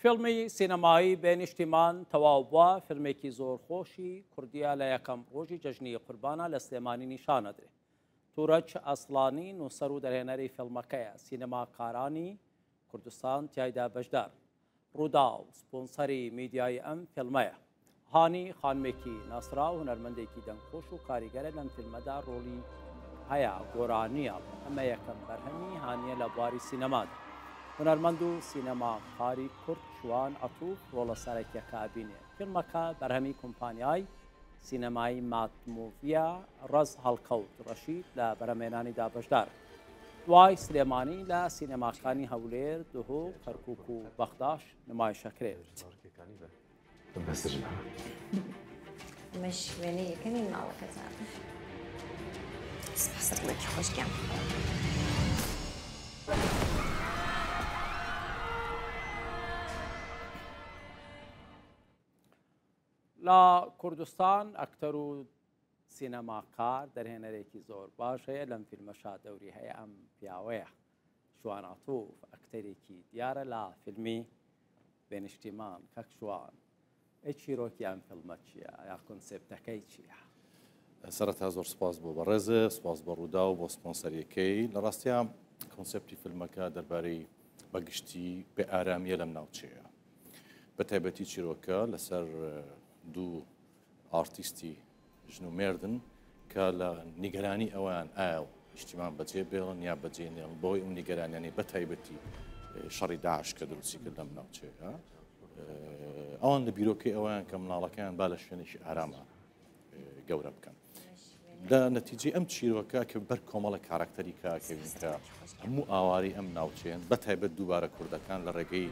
فیلمی سینەمایی بێنیشتیمان تەواو بووە فیلمێکی زۆر خۆشی کوردیە لە یەکەم ڕۆژی جەژنی قوربانە لە سلێمانی نیشانەدرێ. تورەج ئەسڵانی نووسەر و دەرهێنەری فیلمەکەیە سینەماکارانی کوردستان تیایدا بەشدار. ڕوودا و سپۆنسەری میدیای ئەم فیلمەیە. هانی خانمێکی ناسرا و هونەرمەندێکی دەنگخۆش و کاریگەرە لەم فیلمەدا ڕۆڵی هەیە گۆرانیە. ئەمە یەکەم بەرهەمی هانیە لە بواری سینەمادا. هونەرمەند و سینەماکاری کورد شوان ئەتوو ڕۆڵە سەرەکیەکە ئەبینێ. فیلمەکە بەرهەمی کۆمپانیای سینەمایی ماتمۆڤیە ڕەز هەڵکەوت ڕەشید لە بەرهەمهێنانیدا بەشدار. دوای سلێمانی لە سینەماکانی هەولێر، دهۆ، کەرکووک و بەختاش نمایشەکرێت. مش وێنەی یەکەمی ماڵەکەتان. سپاسڕێکی خۆشگیان. لە کوردستان ئەکتەر و سینەماکار دەرهێنەرێکی زۆر باش هەیە لەم فیلمەشا دەوری هەیە ئەم پیاوەیە. شوان ئەتوو ئەکتەرێکی دیارە لە فیلمی بێنیشتیمان کەک شوان. چیرۆکی ئەم فیلمە چییە؟ یا کۆنسێپتەکەی چییە؟ سەرەتا زۆر سپاس بۆ بەڕێزە، سپاس بە ڕوودا و بۆ سپۆنسەریەکەی. لە ڕاستیە کۆنسێپتی فیلمەکە دەربارەی بەگشتی بێ ئارامیە لەم ناوچەیە. بە تایبەتی چیرۆکە لەسەر دوو ئارتیستی ژن و مێردن کە لە نیگەرانی ئەویان ئایا نیشتیمان بەجێ بێڵن یا بەجێ نێڵن بۆی ئەم نیگەرانیانی بە تایبەتی شەڕی داعش کە دروستی کرد لەم ناوچەیە. ئەوان لە بیرۆکەی ئەویان کە مناڵەکەیان با لە شوێنێکی ئارامە گەورە بکەن. لە نەتیجەی ئەم چیرۆکە کە بەر کۆمەڵە کارکتەری کاکەوین کە هەموو ئاواری ئەم ناوچێن بە تایبەت دووبارە کوردەکان لە ڕێگەی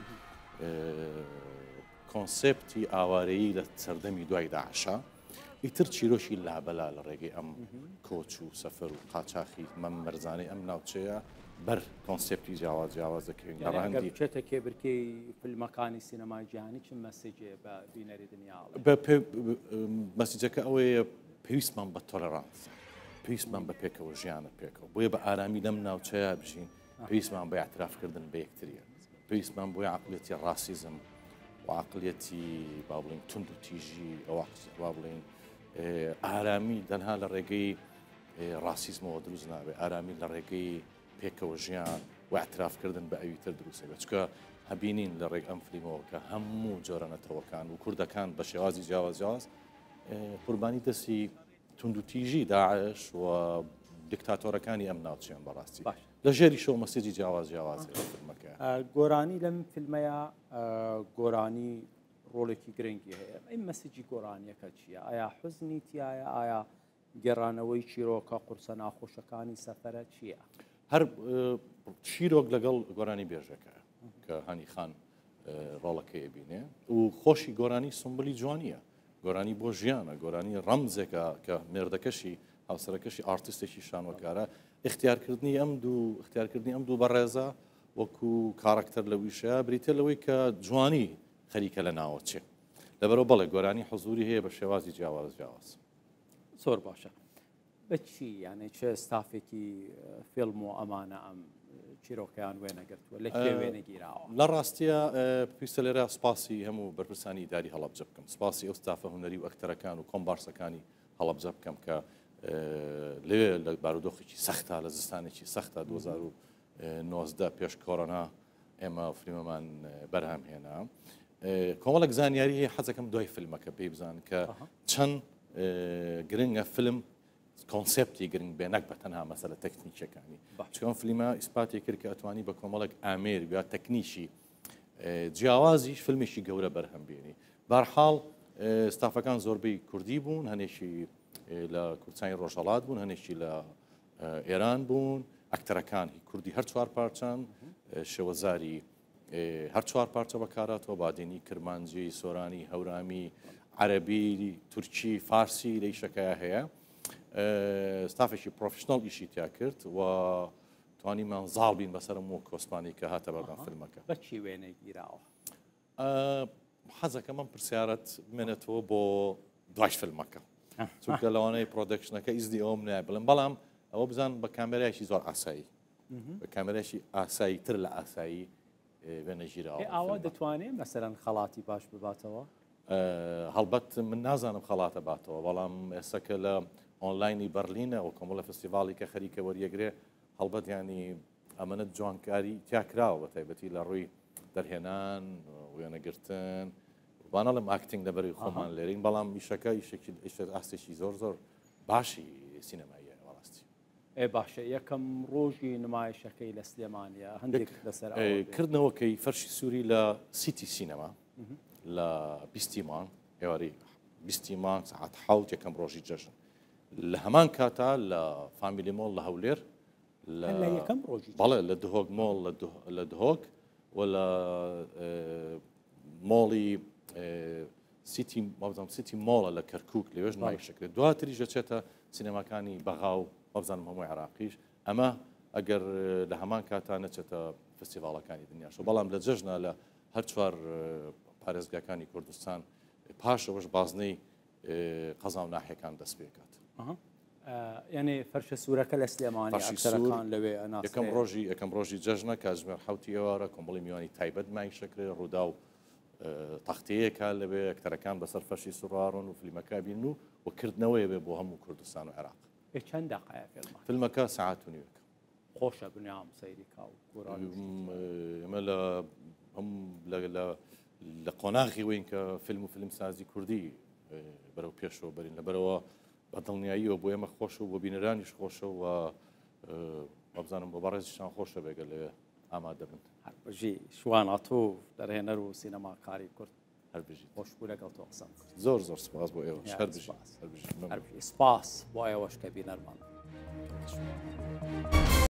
کۆنسێپتی ئاوارەیی لە سەردەمی دوای داعشە ئیتر چیرۆشی لابەلا لە ڕێگەی ئەم کۆچ و سەفەر و قاچاقی مەرزانەی ئەم ناوچەیە بەر کۆنسێپتی جیاواز دەکەوین. بچێتە کێبرکەی فیلمەکانی سینەمای جیهانی چ مەسیجێ بە بینەری دنیا؟ مەسیجەکە ئەوەیە پێویستمان بە تۆلەرانس، پێویستمان بە پێکەوە ژیانە پێکەوە، بۆیە بە ئارامی لەم ناوچەیە بژین، پێویستمان بە اعترافکردن بە یەکتریە، پێویستمان بۆی عەقڵیەتی ڕاسیزم و عەقڵیەتی با بڵین تند و تیژی ئەوە بڵین ئارامی دەنها لە ڕێگەی ڕاسیزمەوە دروست نابێت، ئارامی لە ڕێگەی پێکەوە ژیان و اعترافکردن بە ئەوی تر دروستە بێت. چکە هەبینین لە ڕێگ ئەم فیلمەوە کە هەموو جۆرە نەتەوەکان و کوردەکان بە شێوازی جیاواز قوربانی دەستی تند و تیژی داعش و دیکتاتۆرەکانی ئەم ناوچەیان بەڕاستی لە ژێری شەو مەسیجی جیاواز فیلمەکە. گۆرانی لەم فیلمەیە گۆرانی ڕۆڵێکی گرنگی هەیە. ئەم مەسیجی گۆرانیەکە چییە؟ ئایا حوزنی تایە؟ ئایا گێڕانەوەی چیرۆکە قورسە ناخۆشەکانی سەفەرە چییە؟ هەر چیرۆک لەگەڵ گۆرانی بێژەکە کە هەنی خان ڕۆڵەکەی بینێ و خۆشی گۆرانی سمبلی جوانیە، گۆرانی بۆ ژیانە، گۆرانی ڕەمزێکە کە مێردەکەشی هاوسەرەکەشی ئارتیستێکی شانۆکارە اختیارکردنی ئەم دوو بەڕێزە وەکو کارکتەر لە ویشەیە بریتە لەوەی کە جوانی خەریکە لە ناوەچێ. لەبەرەوە بەڵێ گۆرانی حزوری هەیە بە شێوازی جیاواز. زۆر باشە. بەچی یانێ چه ستافێکی فیلم و ئەمانە ئەم چیرۆکەیان وێنەگرتووە لە وێنەگیراوە؟ لە ڕاستیە پێویستە لێرە سپاسی هەموو بەرپرسانی داری هەڵەبجە بکەم، سپاسی ئەو ستافە هونەری و ئەکتەرەکان و کۆمبارسەکانی هەڵەبجە بکەم کە لێ لە بارودۆخێکی سەختە لە زستانێکی سەختە 2019 پێش کۆڕۆنا ئێمە فیلمەمان بەرهەم هێنا. کۆمەڵک زانیاری هەیە حەزەکەم دوای فیلمەکە پێی بزان کە چەند گرنگە فیلم کۆنسێپتی گرنگ بێ نەک بە تەنها مەسەلە تەکنیکیەکانی. چکەم فیلمە ئیسپاتی کرد کە ئەتوانی بە کۆمەڵک ئامێر یا تەکنیشی جیاوازیش فیلمێکی گەورە بەرهەم بێنی. بەرحاڵ ستافەکان زۆربەی کوردی بوون، هەنێشی لە کوردستانی ڕۆژهەڵات بوون، هەنێشی لە ئێران بوون، ئەکتەرەکانی کوردی هەر چوار پارچەن، شێوەزاری هەر چوار پارچە بەکاراتەوە، بادێنی، کرمانجی، سۆرانی، هەورامی، عەرەبی، تورکی، فارسی لە ئیشەکەیە هەیە. ستافێکی پرۆفشناڵ ئیشی تیا کرد و توانیمان زاڵ بین بەسەر هەموو کۆسپانی کە هاتە بەردەم فیلمەکە. بەچی وێنەگیراوە؟ حەزەکە من پرسیارەت بمێنێتەوە بۆ دوای فیلمەکە، چونکە لەوانەیە پرۆدەکشنەکە ئیزدی ئەوم نایە بڵێم، بەڵام ئەوە بزان بە کامێرایشی زۆر ئاسایی، بە کامێرایشی ئاسایی تر لە ئاسایی وێنە ژیرا ئاوا دەتوانێت مەسەرەن خەڵاتی باش بباتەوە هەڵبەت من نازانم خەڵاتە باتەوە بەڵام ئێستا لە ئۆنلاینی بەرلینە و کۆمەڵە فستیڤالی کە خەریکە وەریەگرێ هەڵبەت ینی ئەمەنت جوانکاری تیاکراوە بە تایبەتی لە ڕووی دەرهێنان وێنەگرتن وانەڵم ئاکتنگ لەبەری خۆمان لێرین بەڵام میشەکە ئاستێکی زۆر زۆر باشی سینەماییە وەڵاستی باشە یەکەم ڕۆژی نمایشەکەی لە سلێمانیا هەندێک لەسەر کردنەوەکەی فەرشی سووری لە سیتی سینەما لە 20 مانگ ئێواری 20 مانگ ساعت حوت یەکەم ڕۆژی جەژن لە هەمان کاتا لە فامیلی مۆڵ لە هەولێر یەکەم ڕۆژی بەڵێ لە دهۆک مۆڵ لە دهۆک و لە مۆڵی سیتی مۆڵە لە کەرکک لەوێژ نمایشەکرێت دواتریژە چێتە سینەماکانی بەغاو وەبزانم هەمووی عراقیش ئەمە ئەگەر لە هەمان کاتا نەچێتە فستیڤالەکانی دنیاش و بەڵام لە جەژنا لە هەر چوار پارێزگاکانی کوردستان پاشەوەش بازنەی قەزا و ناحیەکان دەست پێکات یعنی فەرشە سوورەکە لە سلێمانی ئەکسەرەکان لەوێ یەکەم ڕۆژی جەژنە کاتژمێر حوتی ئێوارە کۆمەڵی میوانی تایبەت مایشەکرێ ڕوودا و تەختەیەکە لەبێ ئەکتەرەکان بەسەر فەرشی سوڕارن و فیلمەکە بین و کردنەوەی بێ بۆ هەموو کوردستان و عێراق چەند دقایق فیلمەکە ساعت و نیوەکە خۆشە بنیام سەیری کا و ئەمە لە قۆناغی وین کە فیلم و فیلمسازی کوردی بەرەو پێشەوە بەرین لەبەرەوە بە دڵنیاییەوە بۆ ئێمە خۆشە و بۆ بینەرانیش خۆشە و وەبزانم بۆ بەڕێزیشان خۆشە بێگە لەوێ ئامادە بن هەربژی شواناتۆ دەرهێنەر و سینەماکاری کورد هەربژی خۆشبوو لەگەڵ تۆ قسەم کرد زۆر زۆر سپاس بۆ ئێوە سپاس بۆ ئێوەش کە بینەرمان